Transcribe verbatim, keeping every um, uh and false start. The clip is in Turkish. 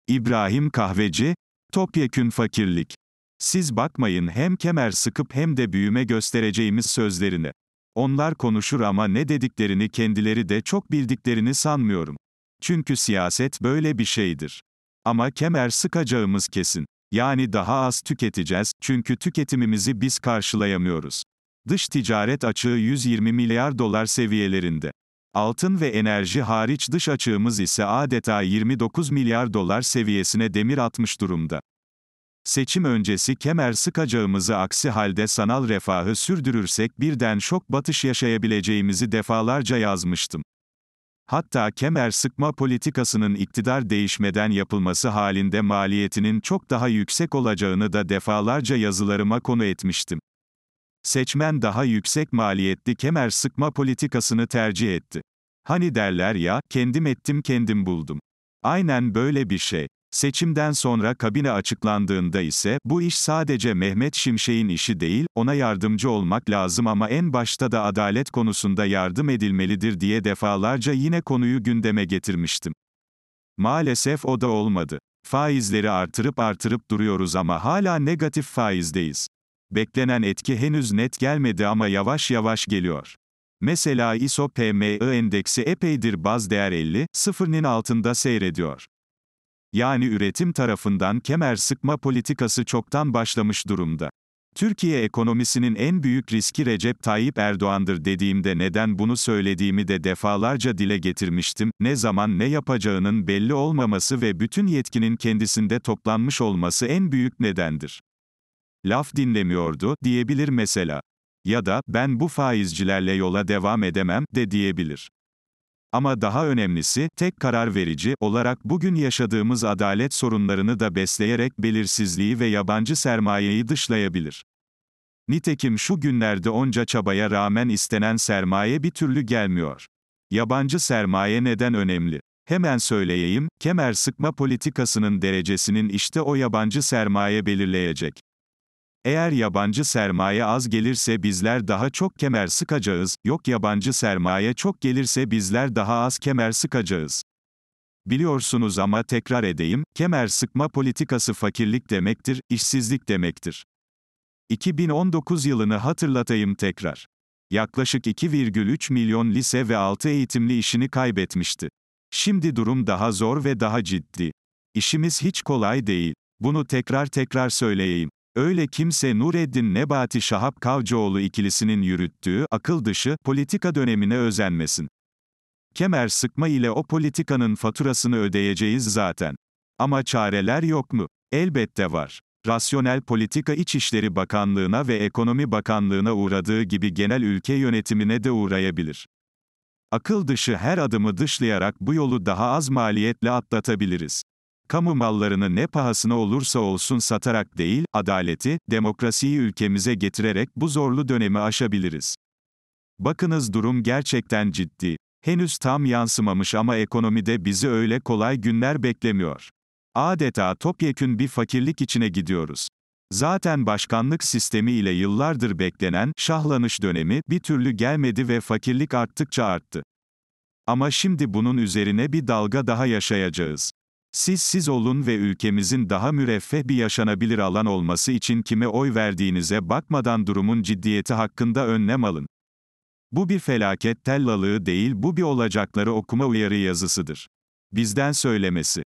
İbrahim Kahveci, topyekün fakirlik. Siz bakmayın hem kemer sıkıp hem de büyüme göstereceğimiz sözlerine. Onlar konuşur ama ne dediklerini kendileri de çok bildiklerini sanmıyorum. Çünkü siyaset böyle bir şeydir. Ama kemer sıkacağımız kesin. Yani daha az tüketeceğiz, çünkü tüketimimizi biz karşılayamıyoruz. Dış ticaret açığı yüz yirmi milyar dolar seviyelerinde. Altın ve enerji hariç dış açığımız ise adeta yirmi dokuz milyar dolar seviyesine demir atmış durumda. Seçim öncesi kemer sıkacağımızı, aksi halde sanal refahı sürdürürsek birden şok batış yaşayabileceğimizi defalarca yazmıştım. Hatta kemer sıkma politikasının iktidar değişmeden yapılması halinde maliyetinin çok daha yüksek olacağını da defalarca yazılarıma konu etmiştim. Seçmen daha yüksek maliyetli kemer sıkma politikasını tercih etti. Hani derler ya, kendim ettim kendim buldum. Aynen böyle bir şey. Seçimden sonra kabine açıklandığında ise, bu iş sadece Mehmet Şimşek'in işi değil, ona yardımcı olmak lazım ama en başta da adalet konusunda yardım edilmelidir diye defalarca yine konuyu gündeme getirmiştim. Maalesef o da olmadı. Faizleri artırıp artırıp duruyoruz ama hala negatif faizdeyiz. Beklenen etki henüz net gelmedi ama yavaş yavaş geliyor. Mesela I S O P M I endeksi epeydir baz değer elli, sıfırın altında seyrediyor. Yani üretim tarafından kemer sıkma politikası çoktan başlamış durumda. Türkiye ekonomisinin en büyük riski Recep Tayyip Erdoğan'dır dediğimde neden bunu söylediğimi de defalarca dile getirmiştim, ne zaman ne yapacağının belli olmaması ve bütün yetkinin kendisinde toplanmış olması en büyük nedendir. Laf dinlemiyordu, diyebilir mesela. Ya da, ben bu faizcilerle yola devam edemem, de diyebilir. Ama daha önemlisi, tek karar verici olarak bugün yaşadığımız adalet sorunlarını da besleyerek belirsizliği ve yabancı sermayeyi dışlayabilir. Nitekim şu günlerde onca çabaya rağmen istenen sermaye bir türlü gelmiyor. Yabancı sermaye neden önemli? Hemen söyleyeyim, kemer sıkma politikasının derecesinin işte o yabancı sermaye belirleyecek. Eğer yabancı sermaye az gelirse bizler daha çok kemer sıkacağız, yok yabancı sermaye çok gelirse bizler daha az kemer sıkacağız. Biliyorsunuz ama tekrar edeyim, kemer sıkma politikası fakirlik demektir, işsizlik demektir. iki bin on dokuz yılını hatırlatayım tekrar. Yaklaşık iki virgül üç milyon lise ve altı eğitimli işini kaybetmişti. Şimdi durum daha zor ve daha ciddi. İşimiz hiç kolay değil. Bunu tekrar tekrar söyleyeyim. Öyle kimse Nureddin Nebati-Şahap Kavcıoğlu ikilisinin yürüttüğü akıl dışı politika dönemine özenmesin. Kemer sıkma ile o politikanın faturasını ödeyeceğiz zaten. Ama çareler yok mu? Elbette var. Rasyonel politika İçişleri Bakanlığı'na ve Ekonomi Bakanlığı'na uğradığı gibi genel ülke yönetimine de uğrayabilir. Akıl dışı her adımı dışlayarak bu yolu daha az maliyetle atlatabiliriz. Kamu mallarını ne pahasına olursa olsun satarak değil, adaleti, demokrasiyi ülkemize getirerek bu zorlu dönemi aşabiliriz. Bakınız durum gerçekten ciddi. Henüz tam yansımamış ama ekonomide bizi öyle kolay günler beklemiyor. Adeta topyekün bir fakirlik içine gidiyoruz. Zaten başkanlık sistemi ile yıllardır beklenen şahlanış dönemi bir türlü gelmedi ve fakirlik arttıkça arttı. Ama şimdi bunun üzerine bir dalga daha yaşayacağız. Siz siz olun ve ülkemizin daha müreffeh bir yaşanabilir alan olması için kime oy verdiğinize bakmadan durumun ciddiyeti hakkında önlem alın. Bu bir felaket tellalığı değil, bu bir olacakları okuma uyarı yazısıdır. Bizden söylemesi.